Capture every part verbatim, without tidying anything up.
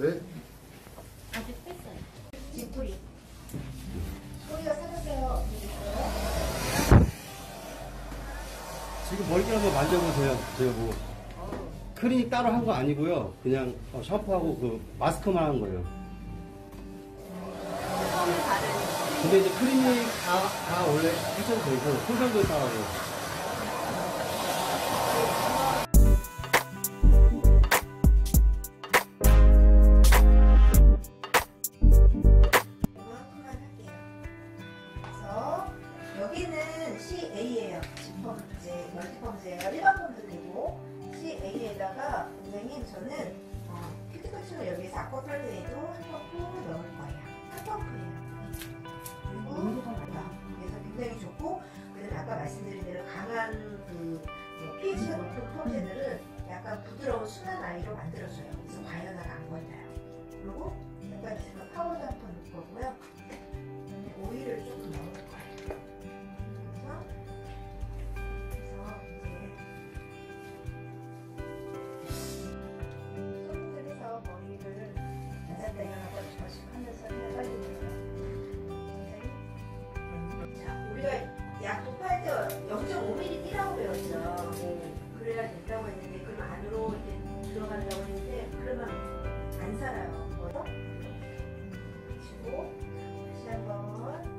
네. 아직 뺐어요. 뒷뿌리. 뿌리가 사라져요. 지금 머리를 한번 만져보세요. 제가 뭐 클리닉 따로 한 거 아니고요. 그냥 샴푸하고 그 마스크만 한 거예요. 근데 이제 클리닉 다, 다 원래 하셔도 되고 손상도 따라요. 여기는 씨에이예요. 집펌제, 멀티펌제예요. 일반 펌도 되고 씨에이에다가 선생님 저는 어, 큐티클처럼 여기에서 아쿠아플레이도 한 펌프 넣을 거예요. 한 펌프예요. 그리고 그래서 굉장히 좋고, 그다음에 아까 말씀드린 대로 강한 그 피에이치가 높은 펌제들은 약간 부드러운 순한 아이로 만들어줘요. 그래서 과연화가 안 걸려요. 그리고 약간 있으면 파우더 한 번 넣을 거고요. 오일을 조금 넣을 거예요. 약 도파할 때 영 점 오 밀리미터 뛰라고 배웠죠. 네. 그래야 된다고 했는데, 그럼 안으로 이제 들어간다고 했는데, 그러면 안 살아요. 그래서 그리고 다시 한번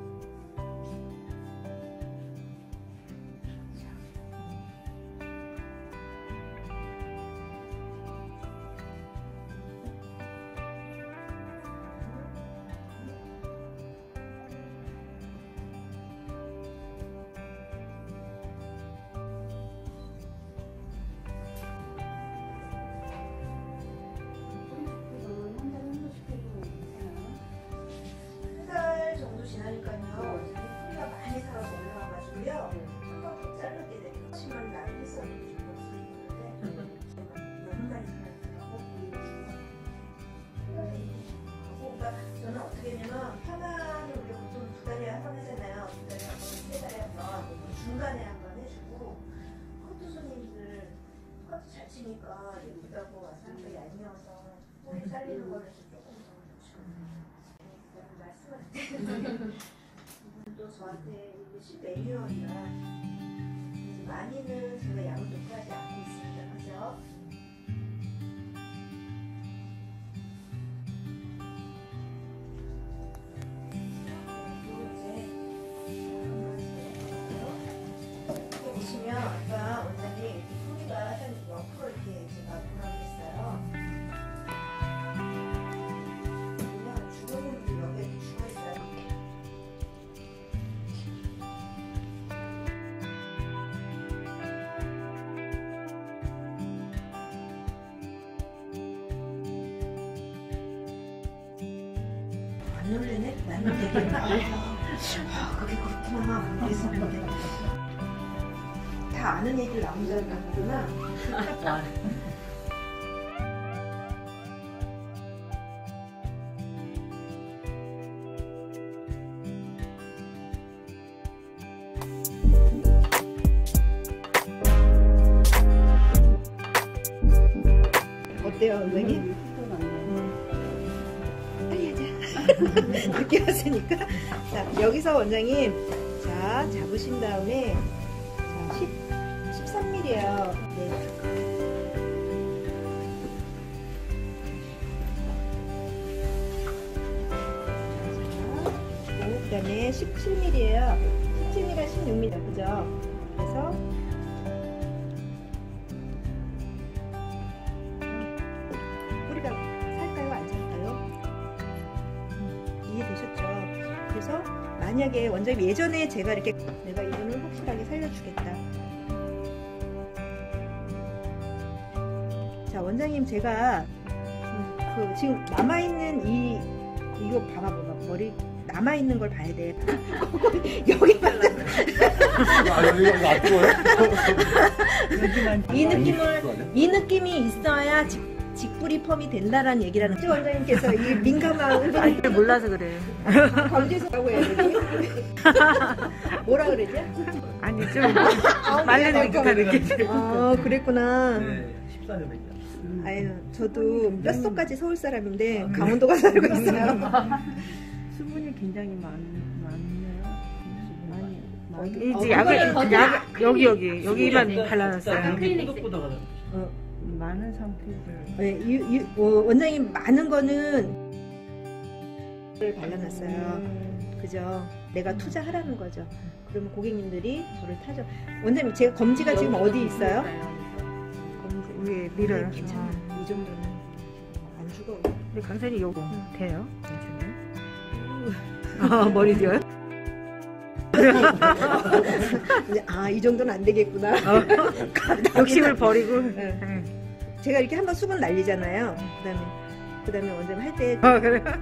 지나니까요. 뿌리가 많이 살아서 올라와가지고요. 한번 더 자르게 되면 심한 날이 있어요. 너무 많이 살았더라고. 그러니까 저는 어떻게 했냐면 편안을 우리가 보통 두 달에 한 번 하잖아요. 두 달에 한 번, 세 달에 한 번, 중간에 한 번 해주고, 커트 손님들 커트 잘 치니까 예쁘다고 와서 또 얄미워서 뿌리 잘리는 거를 조금 또 저한테 신메뉴얼이라 많이는 제가 양을 높여하지 않고 있습니다. 그죠? 이렇게 보시면 아까 원장님 뿌리가 한 영 퍼센트 이렇게 제가 보라겠어요. 안 놀래네? 나는 되게 아, 그게 그렇구나. 그래서 다 아는 얘기를 나 혼자 하는구나. 어때요, 선생님? 늦게 왔으니까. 자, 여기서 원장님, 자, 잡으신 다음에, 자, 십삼 밀리미터예요. 네. 자, 그 다음에 십칠 밀리미터예요. 십칠 밀리미터, 십육 밀리미터, 그죠? 그래서, 뿌리가 살까요? 안 살까요? 이해되셨죠? 그래서 만약에 원장님 예전에 제가 이렇게 내가 이분을 확실하게 살려주겠다. 자, 원장님 제가 그 지금 남아있는 이 이거 봐봐 봐봐 머리 남아있는 걸 봐야 돼. 여기 발라. 아, 여기가 안 뜨거워요? 이 느낌을 이 느낌이 있어야 직, 직뿌리 펌이 된다라는 얘기라는 거죠. 원장님께서 이 민감한 아니, 몰라서 그래요. 광주에서라고 해야 되지? 뭐라 그러지? 아니 좀 말른 느낌한 느낌. 아, 그랬구나. 네, 십사 년생이야. 아유, 저도 뼛속까지 서울 사람인데 강원도가 살고 있어요. 수분이 굉장히 많, 많네요. 많이, 많이. 어, 이제 약을, 그거는 약, 여기, 여기, 여기만 발라놨어요. 생각보다 어, 많은 상태들. 네, 유, 유, 어, 원장님 많은 거는 를 발라놨어요. 그죠? 내가 투자하라는 거죠. 그러면 고객님들이 저를 타죠. 원장님 제가 검지가 지금 어디 있어요? 검지 위에 밀어요. 네, 괜찮아. 이 정도는 안 죽어. 근데 강사님 요거 돼요? 아, 머리 뒤어요? 아, 이 정도는 안 되겠구나. 욕심을 버리고. 네. 네. 제가 이렇게 한번 수분 날리잖아요. 그다음에 그다음에 원장님 할 때 아, 그래. 다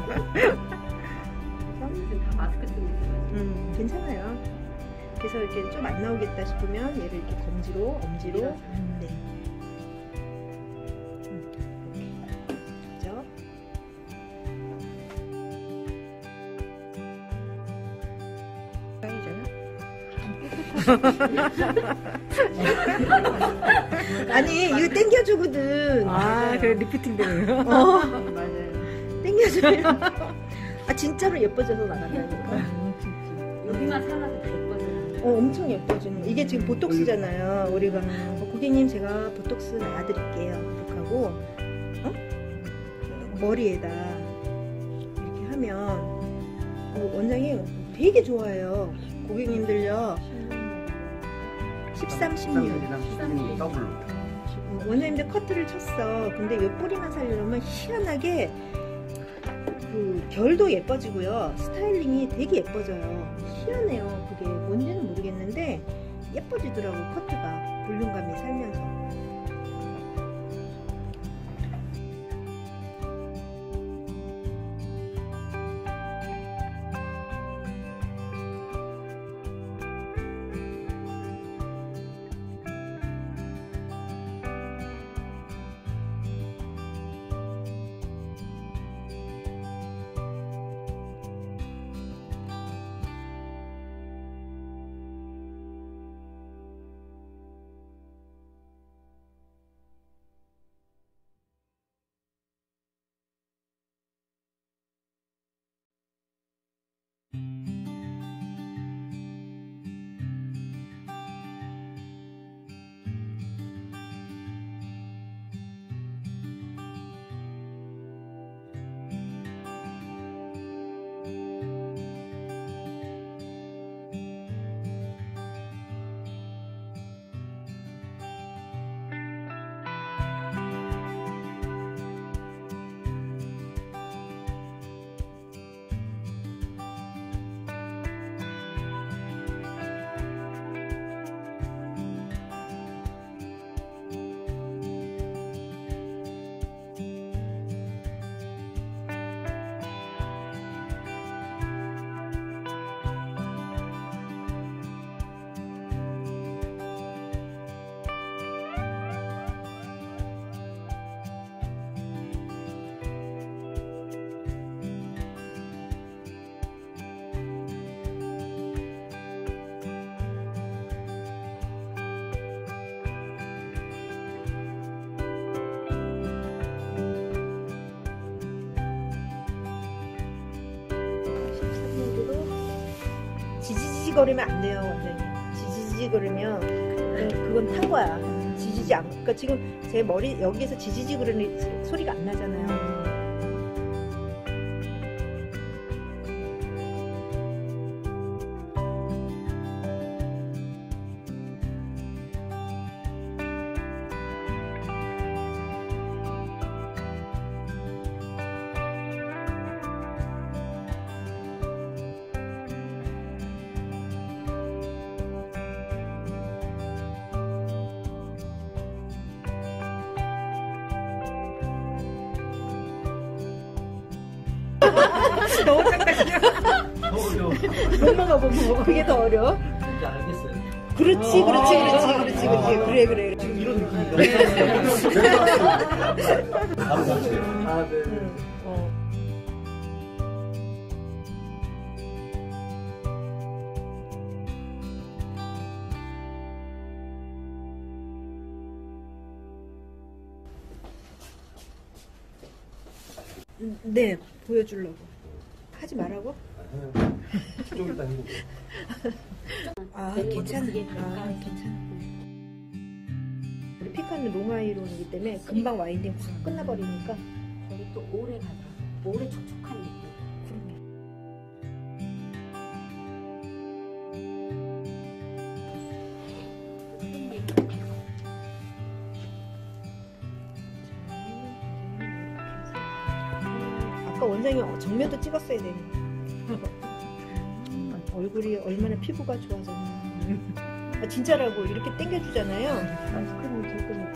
마스크 쓰고 있어요. 음, 괜찮아요. 그래서 이렇게 좀 안 나오겠다 싶으면 얘를 이렇게 검지로, 엄지로, 네. 음, 이렇게. 그죠? 아니, 이거 땡겨주거든. 아, 그래, 리프팅 되네요. 어, 맞아요. 땡겨주면. 아, 진짜로 예뻐져서 나간다니까. 여기만 살아도 다 예뻐져요. 어, 엄청 예뻐지는 거. 이게 지금 보톡스잖아요. 우리가 어, 고객님 제가 보톡스 놔드릴게요. 이렇게 하고 어? 머리에다 이렇게 하면 어, 원장님 되게 좋아해요. 고객님들요. 십삼, 십육. 더블로. 어, 원장님들 커트를 쳤어. 근데 옆구리만 살려면 희한하게 그 결도 예뻐지고요. 스타일링이 되게 예뻐져요. 희한해요. 그게 뭔지는 모르겠는데 예뻐지더라고. 커트가 볼륨감이 살면서. 지지지거리면 안 돼요, 원장님. 지지지거리면 그건, 그건 탄 거야. 지지지 않고. 그러니까 지금 제 머리 여기에서 지지지거리는 소리가 안 나잖아요. 너무 깜깜해요. 어려워. 못 먹어, 못 먹어. 그게 더 어려워. 이제 알겠어요. 그렇지, 그렇지, 그렇지, 그렇지, 그렇지. 그래, 그래. 지금 이런 느낌이다. 바로 같이. 아, 네. 응, 어. 네, 보여주려고. 하지 말라고? 좀 이따 해볼게. 아, 되는 것도 괜찮아. 되게 아, 괜찮아. 괜찮아. 우리 피카는 롱아이론이기 때문에 금방 와인딩 확 끝나버리니까. 거기 또 오래 가더라. 오래 촉촉한 느낌. 아까 원장이 정면도 찍었어야 되는데. 얼굴이 얼마나 피부가 좋아졌나. 아, 진짜라고 이렇게 당겨주잖아요. 아이스크림 절대 못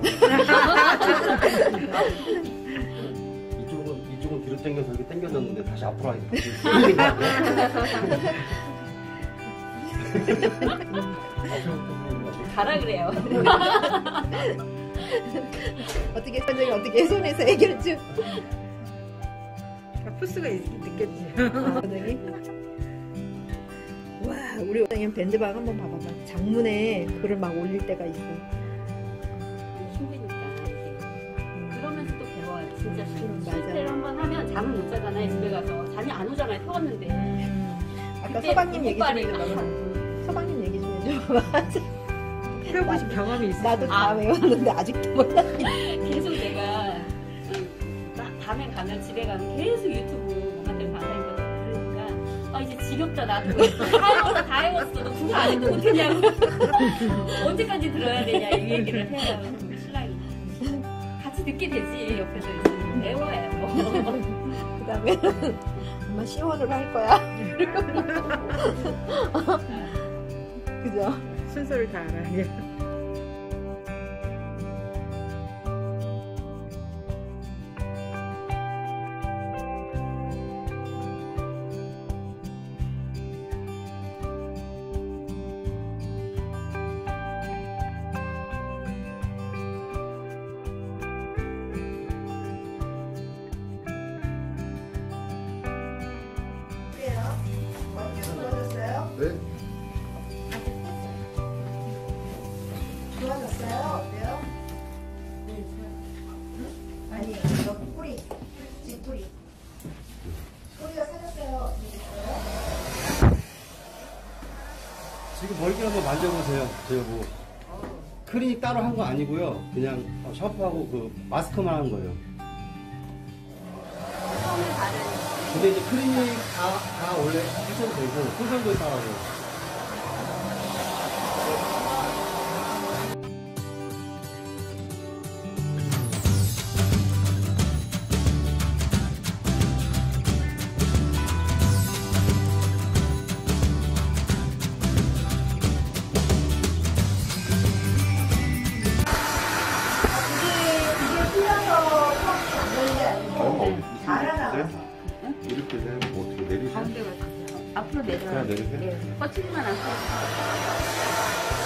이쪽은 이쪽은 뒤로 당겨서 이렇게 당겨놨는데 다시 앞으로 하니까 가라 그래요. 어떻게 원장이 어떻게 손에서 해결했죠? 포스가 느꼈지. 원장이. 와, 우리 원장님 밴드방 한번 봐봐봐. 장문에 글을 막 올릴 때가 있어. 힘드니까 이게. 그러면서 또 배워요. 진짜 음, 실패를 맞아. 한번 하면 잠을 못 자잖아요. 집에 가서 잠이 안 오잖아요. 태웠는데. 아까 그때 서방님 얘기 좀 오빠를 해줘봐. 막 서방님 얘기 좀 해줘봐. 해보신 경험이 있어요? 나도 다 아. 외웠는데 아직도 몰라. 계속 내가 그 나- 밤에 가면 집에 가면 계속 유튜브 뭔가들 방송이거든. 그러니까 아 이제 지겹다 나도 다 해봤어 다 해봤어 너 그거 안 해도 못했냐고 언제까지 들어야 되냐 이 얘기를 해요. 우리 신랑이 같이 듣게 되지 옆에서 있으면 배워야 뭐. 그 다음에 엄마 시원을 할 거야. 그죠? 순서를 다 알아야. 그래요. 어떻게 좋아졌어요? 네? 좋아졌어요? 어때요? 아니, 이거 뿌리. 뒷뿌리. 뿌리가 사졌어요? 어떻게 됐어요? 지금 머리결 한번 만져보세요. 제가 뭐 클리닉 따로 한 거 아니고요. 그냥 샴푸하고 그 마스크만 한 거예요. 처음에 바른 근데 이제 클리닉 다, 다 원래 하셔도 되고 소설도 따라요. 이게 풀려서 수학이 안 되는 게 아니고 자라나가서. 이렇게 되면 어떻게 내리세요? 가운데 가서 앞으로 내려요. 그냥 내리세요? 네. 뻗치지만 않고.